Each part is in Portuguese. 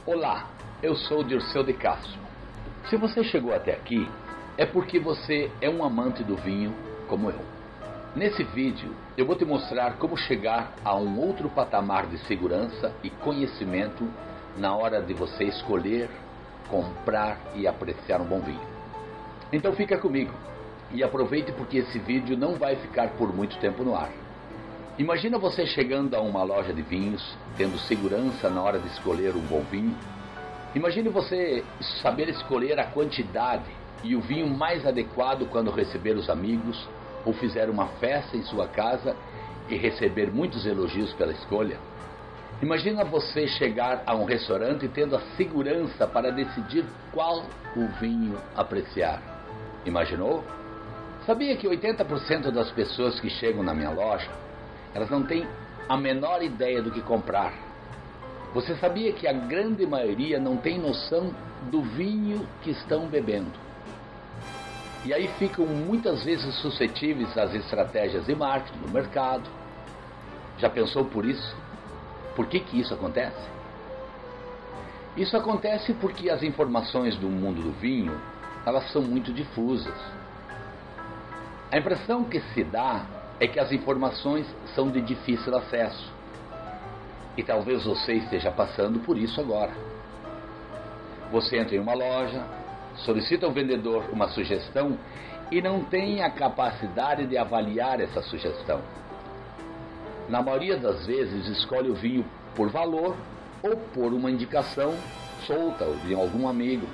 Olá, eu sou o Dirceu de Castro. Se você chegou até aqui, é porque você é um amante do vinho como eu. Nesse vídeo, eu vou te mostrar como chegar a um outro patamar de segurança e conhecimento na hora de você escolher, comprar e apreciar um bom vinho. Então fica comigo e aproveite, porque esse vídeo não vai ficar por muito tempo no ar. Imagina você chegando a uma loja de vinhos, tendo segurança na hora de escolher um bom vinho. Imagine você saber escolher a quantidade e o vinho mais adequado quando receber os amigos ou fizer uma festa em sua casa e receber muitos elogios pela escolha. Imagina você chegar a um restaurante tendo a segurança para decidir qual o vinho apreciar. Imaginou? Sabia que 80% das pessoas que chegam na minha loja, elas não têm a menor ideia do que comprar. Você sabia que a grande maioria não tem noção do vinho que estão bebendo? E aí ficam muitas vezes suscetíveis às estratégias de marketing do mercado. Já pensou por isso? Por que isso acontece? Isso acontece porque as informações do mundo do vinho, elas são muito difusas. A impressão que se dá é que as informações são de difícil acesso. E talvez você esteja passando por isso agora. Você entra em uma loja, solicita ao vendedor uma sugestão e não tem a capacidade de avaliar essa sugestão. Na maioria das vezes escolhe o vinho por valor ou por uma indicação solta de algum amigo.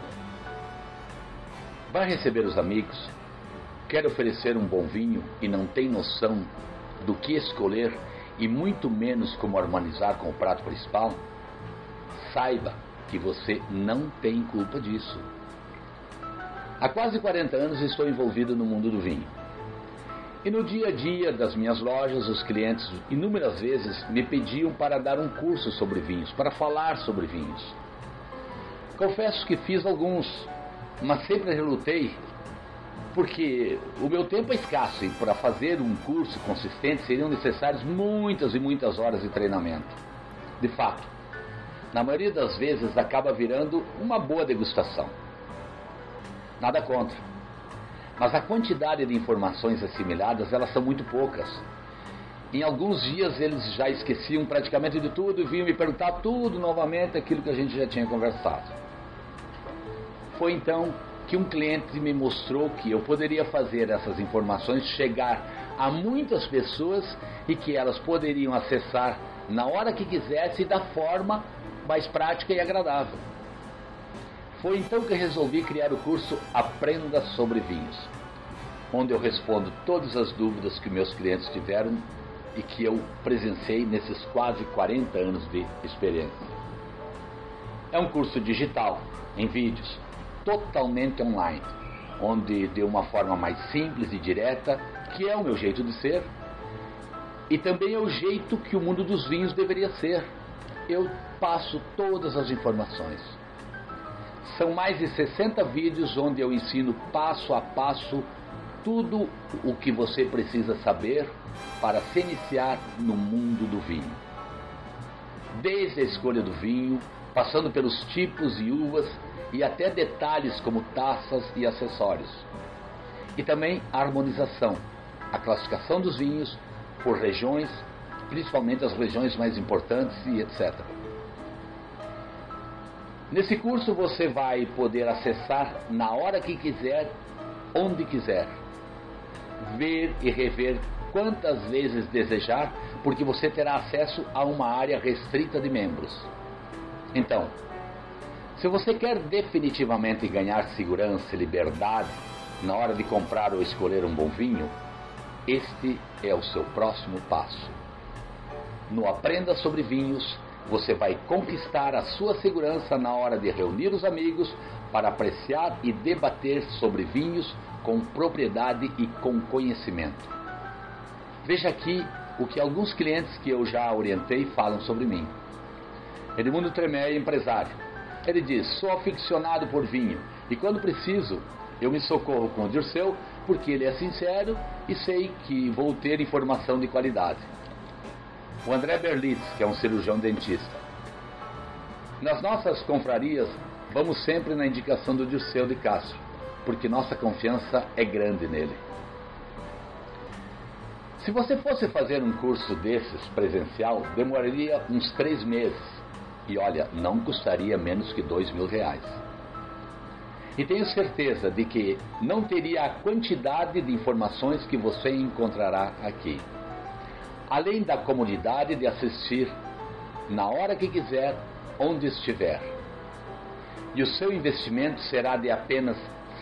Vai receber os amigos, quer oferecer um bom vinho e não tem noção do que escolher e muito menos como harmonizar com o prato principal? Saiba que você não tem culpa disso. Há quase 40 anos estou envolvido no mundo do vinho. E no dia a dia das minhas lojas, os clientes inúmeras vezes me pediam para dar um curso sobre vinhos, para falar sobre vinhos. Confesso que fiz alguns, mas sempre relutei, porque o meu tempo é escasso e para fazer um curso consistente seriam necessárias muitas e muitas horas de treinamento. De fato, na maioria das vezes acaba virando uma boa degustação. Nada contra. Mas a quantidade de informações assimiladas, elas são muito poucas. Em alguns dias eles já esqueciam praticamente de tudo e vinham me perguntar tudo novamente aquilo que a gente já tinha conversado. Foi então que um cliente me mostrou que eu poderia fazer essas informações chegar a muitas pessoas e que elas poderiam acessar na hora que quisesse e da forma mais prática e agradável. Foi então que resolvi criar o curso Aprenda sobre Vinhos, onde eu respondo todas as dúvidas que meus clientes tiveram e que eu presenciei nesses quase 40 anos de experiência. É um curso digital, em vídeos, totalmente online, onde de uma forma mais simples e direta, que é o meu jeito de ser, e também é o jeito que o mundo dos vinhos deveria ser. Eu passo todas as informações. São mais de 60 vídeos onde eu ensino passo a passo tudo o que você precisa saber para se iniciar no mundo do vinho. Desde a escolha do vinho, passando pelos tipos e uvas e até detalhes como taças e acessórios. E também a harmonização, a classificação dos vinhos por regiões, principalmente as regiões mais importantes e etc. Nesse curso você vai poder acessar na hora que quiser, onde quiser, ver e rever quantas vezes desejar, porque você terá acesso a uma área restrita de membros. Então, se você quer definitivamente ganhar segurança e liberdade na hora de comprar ou escolher um bom vinho, este é o seu próximo passo. No Aprenda sobre Vinhos, você vai conquistar a sua segurança na hora de reunir os amigos para apreciar e debater sobre vinhos com propriedade e com conhecimento. Veja aqui o que alguns clientes que eu já orientei falam sobre mim. Edmundo Tremé é empresário. Ele diz: sou aficionado por vinho e quando preciso eu me socorro com o Dirceu porque ele é sincero e sei que vou ter informação de qualidade. O André Berlitz, que é um cirurgião dentista. Nas nossas confrarias, vamos sempre na indicação do Dirceu de Castro, porque nossa confiança é grande nele. Se você fosse fazer um curso desses presencial, demoraria uns 3 meses. E olha, não custaria menos que R$2.000. E tenho certeza de que não teria a quantidade de informações que você encontrará aqui. Além da comodidade de assistir na hora que quiser, onde estiver. E o seu investimento será de apenas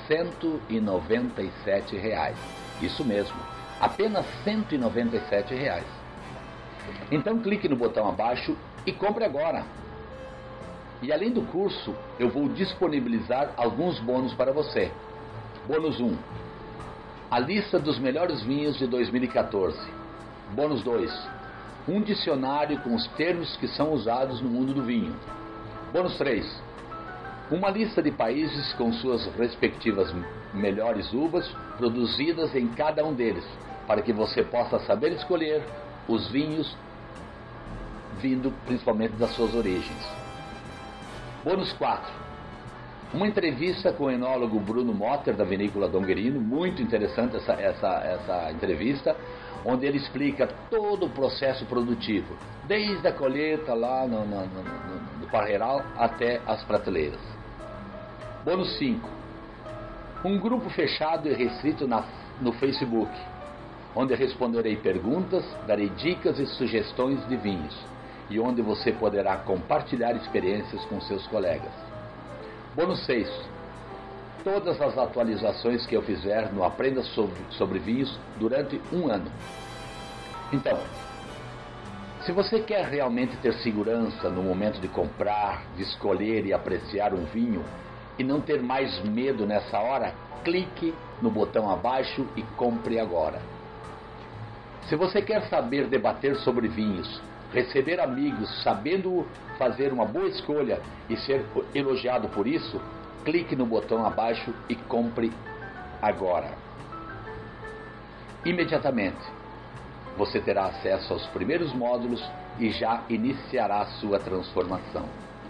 R$197. Isso mesmo, apenas R$197. Então clique no botão abaixo e compre agora. E além do curso, eu vou disponibilizar alguns bônus para você. Bônus 1. A lista dos melhores vinhos de 2014. Bônus 2. Um dicionário com os termos que são usados no mundo do vinho. Bônus 3. Uma lista de países com suas respectivas melhores uvas produzidas em cada um deles, para que você possa saber escolher os vinhos vindo principalmente das suas origens. Bônus 4. Uma entrevista com o enólogo Bruno Motter, da Vinícola Dom Guerino. Muito interessante essa entrevista, onde ele explica todo o processo produtivo, desde a colheita lá no parreiral até as prateleiras. Bônus 5. Um grupo fechado e restrito no Facebook, onde responderei perguntas, darei dicas e sugestões de vinhos, e onde você poderá compartilhar experiências com seus colegas. Bônus 6. Todas as atualizações que eu fizer no Aprenda sobre Vinhos durante um ano. Então, se você quer realmente ter segurança no momento de comprar, de escolher e apreciar um vinho, e não ter mais medo nessa hora, clique no botão abaixo e compre agora. Se você quer saber debater sobre vinhos, receber amigos sabendo fazer uma boa escolha e ser elogiado por isso, clique no botão abaixo e compre agora. Imediatamente, você terá acesso aos primeiros módulos e já iniciará a sua transformação.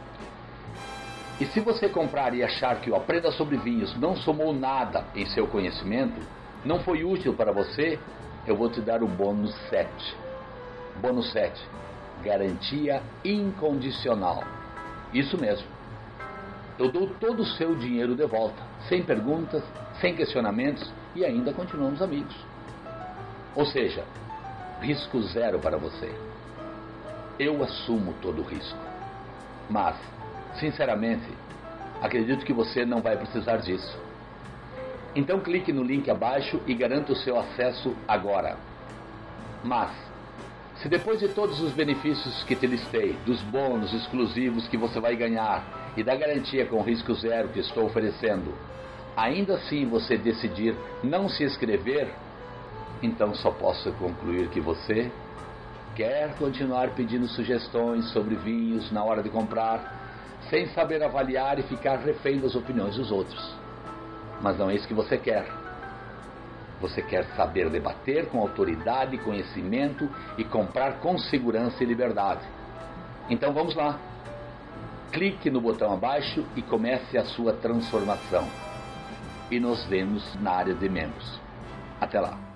E se você comprar e achar que o Aprenda sobre Vinhos não somou nada em seu conhecimento, não foi útil para você, eu vou te dar o bônus 7. Bônus 7. Garantia incondicional. Isso mesmo. Eu dou todo o seu dinheiro de volta, sem perguntas, sem questionamentos, e ainda continuamos amigos. Ou seja, risco zero para você. Eu assumo todo o risco. Mas, sinceramente, acredito que você não vai precisar disso. Então clique no link abaixo e garanta o seu acesso agora. Mas, se depois de todos os benefícios que te listei, dos bônus exclusivos que você vai ganhar e da garantia com risco zero que estou oferecendo, ainda assim você decidir não se inscrever, então só posso concluir que você quer continuar pedindo sugestões sobre vinhos na hora de comprar, sem saber avaliar e ficar refém das opiniões dos outros. Mas não é isso que você quer. Você quer saber debater com autoridade e conhecimento e comprar com segurança e liberdade. Então vamos lá. Clique no botão abaixo e comece a sua transformação. E nos vemos na área de membros. Até lá.